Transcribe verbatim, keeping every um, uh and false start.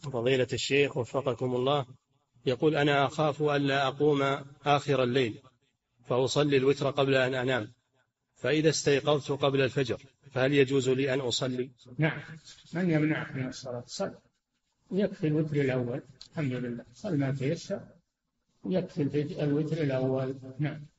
فضيلة الشيخ وفقكم الله، يقول: أنا أخاف ألا أقوم آخر الليل فأصلي الوتر قبل أن أنام، فإذا استيقظت قبل الفجر فهل يجوز لي أن أصلي؟ نعم، من يمنعك من الصلاة؟ صل، يكفي الوتر الأول، الحمد لله، صل ما تيسر، يكفي الوتر الأول. نعم.